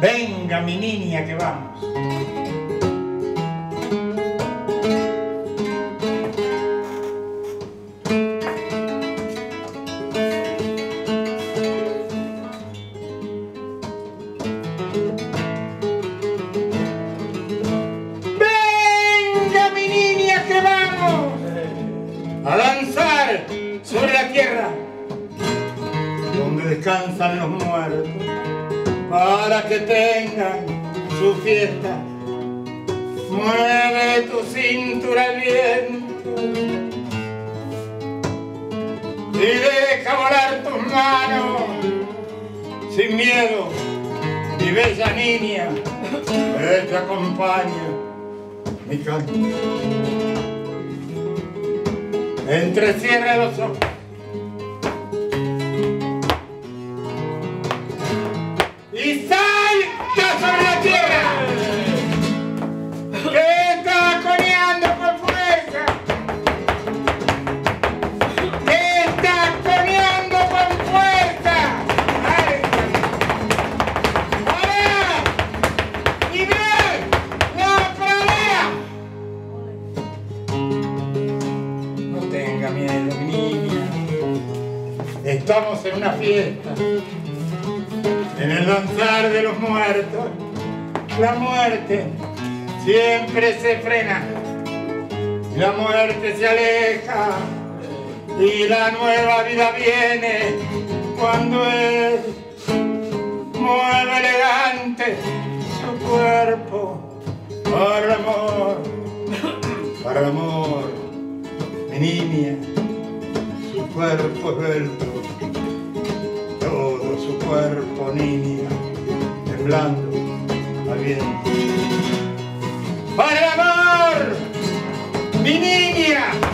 Venga, mi niña, que vamos. Venga, mi niña, que vamos a danzar sobre la tierra donde descansan los muertos, para que tengan su fiesta. Mueve tu cintura al viento y deja volar tus manos sin miedo, mi bella niña, que te acompaña mi canto. Entrecierra los ojos y salta sobre la tierra, que está coneando con fuerza, que está coneando con fuerza. ¡Ahora! ¡Y bien! ¡La pradera! No tenga miedo, mi niña. Estamos en una fiesta, en el danzar de los muertos. La muerte siempre se frena, la muerte se aleja y la nueva vida viene cuando él mueve elegante su cuerpo para el amor, para el amor, mi niña. Su cuerpo esbelto, todo su cuerpo, niña, temblando al viento. ¡Para el amor, mi niña!